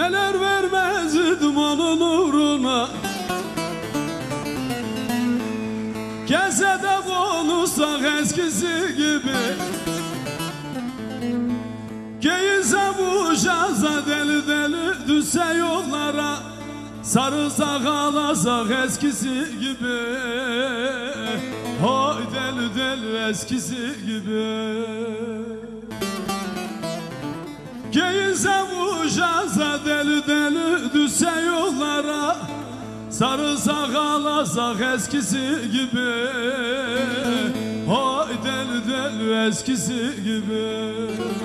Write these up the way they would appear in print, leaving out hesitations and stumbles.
neler vermezdim onun uğruna. Gelse de konuşsak eskisi gibi, giyinse bu şansa deli deli düşse yollara, sarılsak ağlasak eskisi gibi, hay deli deli eskisi gibi. Giyinse bu şansa deli deli düşse yollara, sarılsak ağlasak eskisi gibi, hay deli deli eskisi gibi.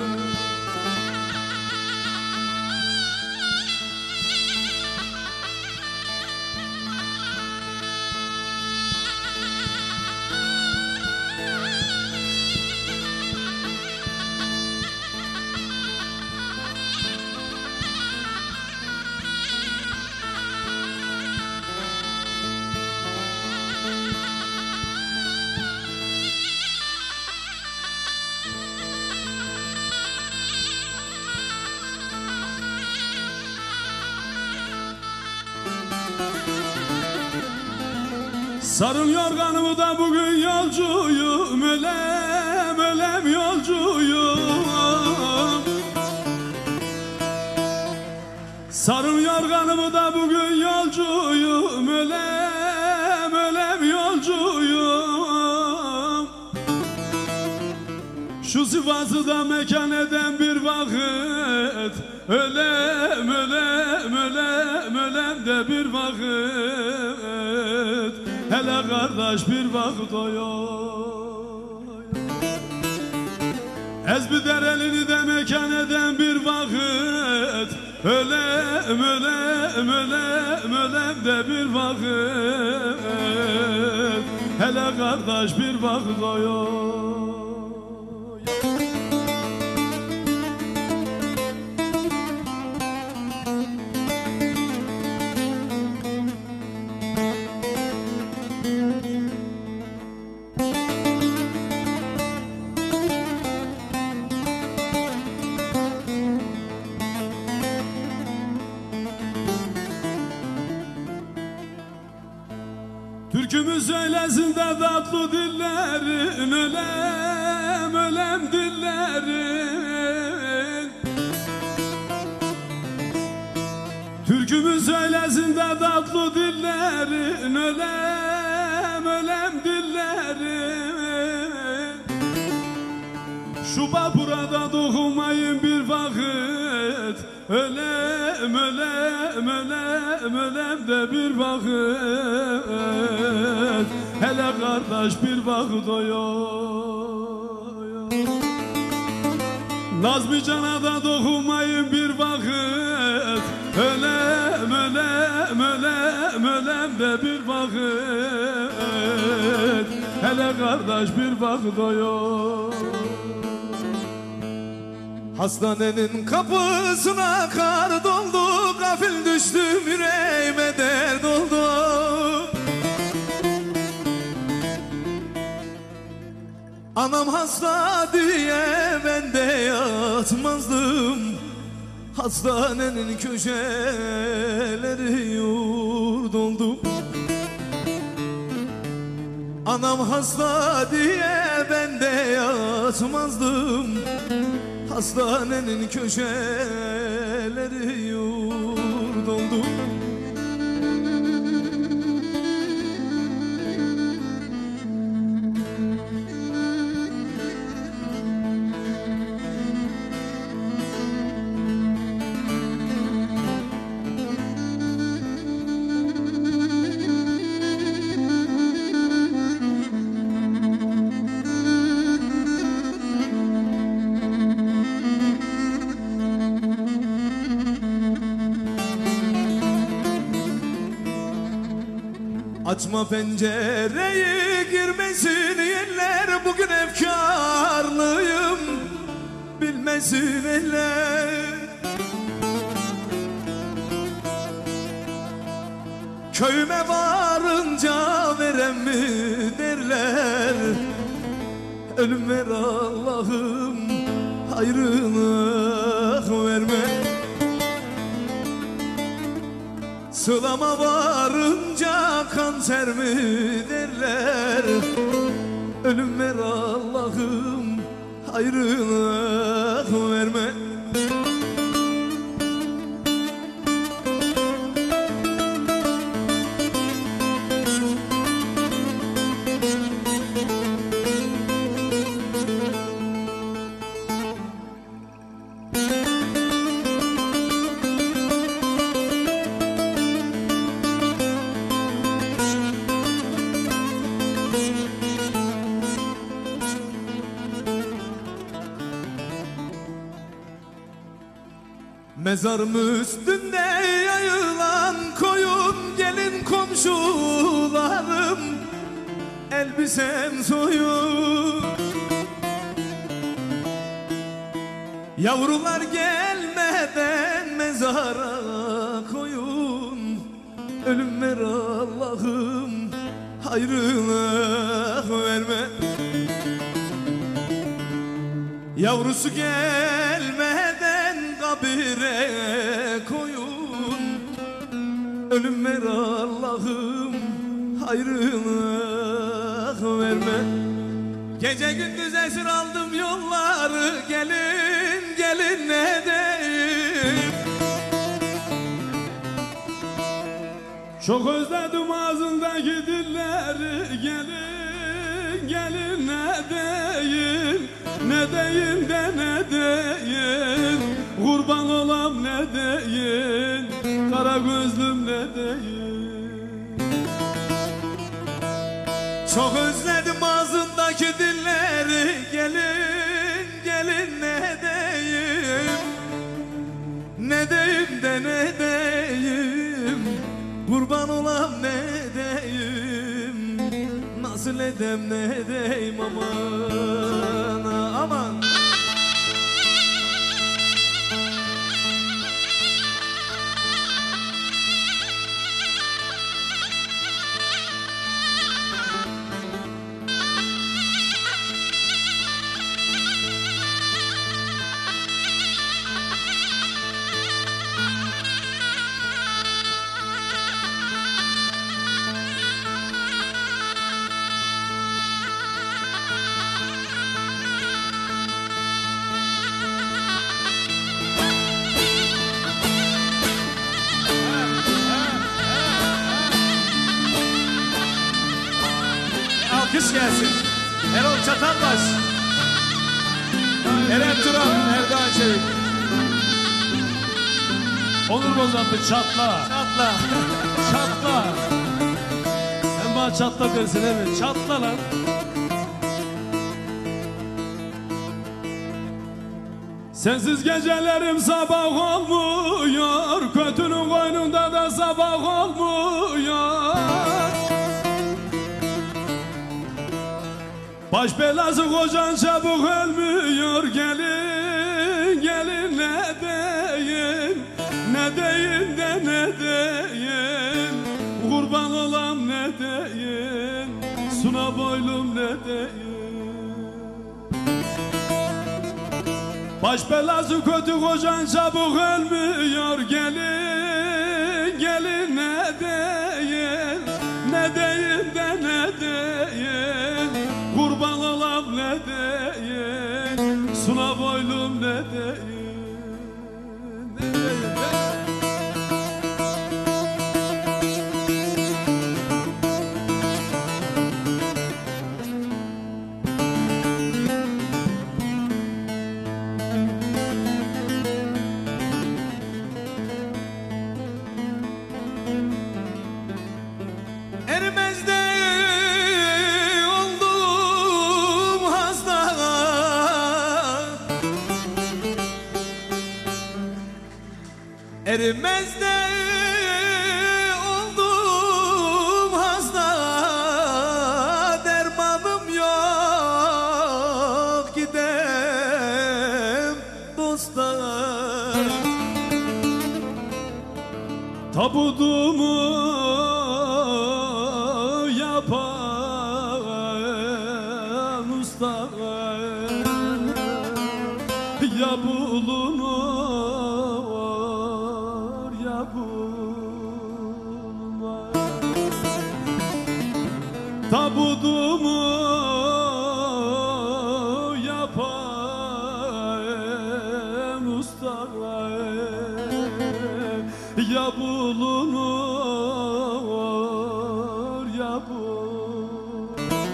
Sarın yorganımı da bugün yolcuyum, ölem ölem yolcuyum. Sarın yorganımı da bugün yolcuyum, ölem ölem yolcuyum. Şu Sivas'ı da mekan eden bir vakit, ölem ölem ölem ölem de bir vakit. Hele kardeş bir vakit oy. Ezbider elini de mekan eden bir vakit, ölem ölem ölem ölem de bir vakit. Hele kardeş bir vakit oy. Türkümü söylesin de tatlı dillerin, ölem ölem dillerin. Türkümü söylesin de tatlı dillerin, ölem ölem dillerin. Şu burada dokunmayın bir vakit, ölem ölem ölem ölem de bir vakit. Hele kardeş bir vakit oy. Nazmi Can'a da dokunmayın bir vakit, ölem ölem ölem ölem de bir vakit. Hele kardeş bir vakit oy. Hastanenin kapısına kar doldu, gafil düştüm yüreğime dert oldu. Anam hasta diye ben de yatmazdım, hastanenin köşeleri yurt oldu. Anam hasta diye ben de yatmazdım, hastanenin köşeleri yurt oldu. Açma pencereyi, girmesin yerler, bugün efkarlıyım, bilmesin eller. Köyüme varınca verem mi derler, ölüm ver Allah'ım, ayrılık verme. Sılama varınca kanser mi derler? Ölüm ver Allah'ım, ayrılık verme. Mezarım üstünde yayılan koyun, gelin komşularım elbisem soyun. Yavrular gelmeden mezara koyun, ölüm ver Allah'ım, hayrına verme. Yavrusu gelmeden kabire koyun, ölüm ver Allah'ım, hayrına verme. Gece gündüz esir aldım yolları, gelin gelin ne deyim. Çok özledim ağzındaki dilleri, gelin gelin ne deyim. Ne deyim de ne deyim, kurban olam ne deyim, kara gözlüm ne deyim. Çok özledim ağzındaki dilleri, gelin gelin ne deyim. Ne deyim de ne deyim, kurban olam ne deyim. Nasıl edem ne deyim, aman aman. Alkış gelsin. Erol Çatalbaş, Eren Turan, Erdoğan Çevik. Onur Bozatlı çatla. Çatla. Çatla. Sen bana çatla dersin evet. Çatla lan. Sensiz gecelerim sabah olmuyor, kötünün koynunda da sabah olmuyor. Baş belası kocan çabuk ölmüyor, gelin gelin ne deyim. Ne deyim de ne deyim, kurban olam ne deyim, suna boylum ne deyim. Baş belası kötü kocan çabuk ölmüyor, gelin gelin ne deyim. Ne deyim de ne deyim, kurban olam ne deyim, suna boylum ne deyim. Ne deyim de. Erimezde oldum hasta, erimezde oldum hasta, dermanım yok gidem dosta. Tabutumu yapan usta ya bulunur ya bulunur. tabudumu yapayım ustalar, ya bulunur ya bulunur.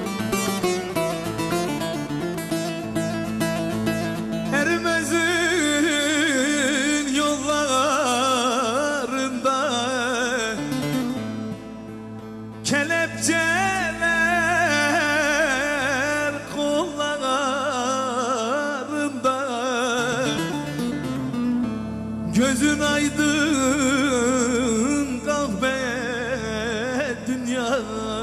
Ermez'in yollarında kelepçeler kollarında, gözün aydın kahve dünya,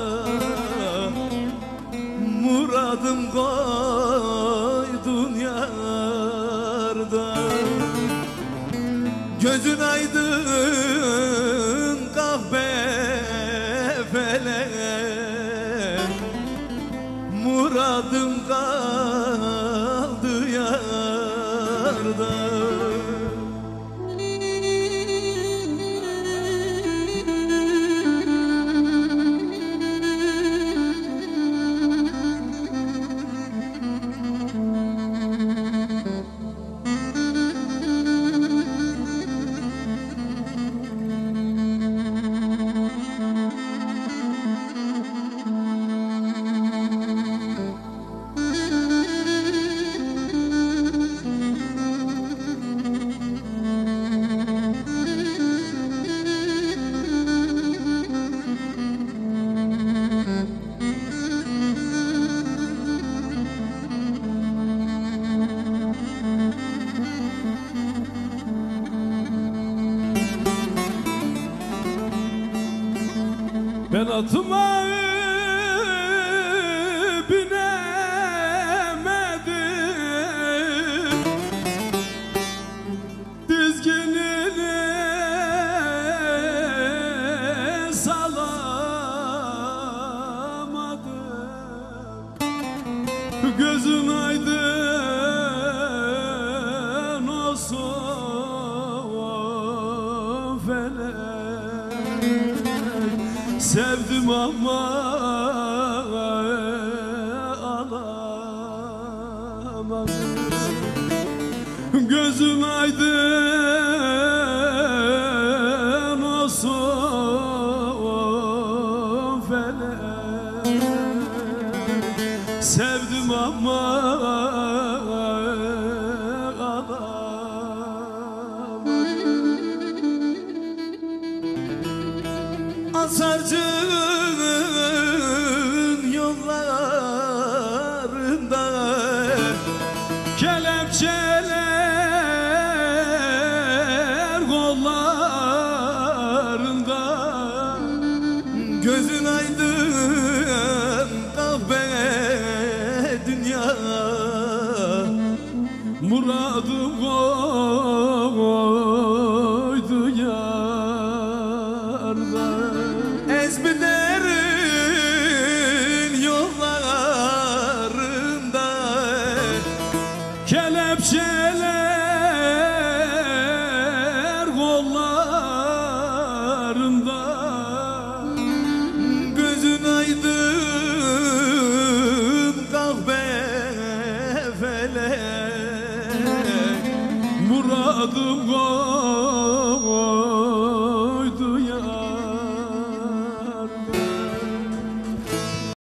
muradım koydun yarda. Gözün aydın kahve felek, muradım kaldı yarda. Ben atıma binemedim, dizginini salamadım. Gözün aydın olsun felek, sevdim ama alamadım. Gözüm aydın olsun felek, sevdim ama Asarcığın yollarında kelepçeler kollarında, gözün aydın kahve dünya, muradım koydu yarda. Ezmilerin yollarında Kelepçeler kollarında, gözün aydın kahve felek, muradım koydu